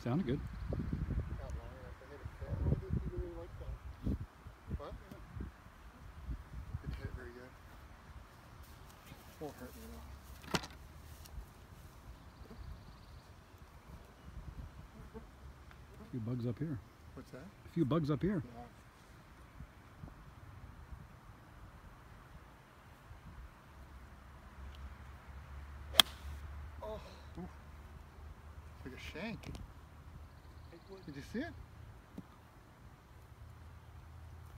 Sounded good. Not long enough to hit it. I don't know if you really like that. But, you know, didn't hit it very good. Won't hurt me though. A few bugs up here. What's that? A few bugs up here. Yeah. Oh, ooh. It's like a shank. Did you see it?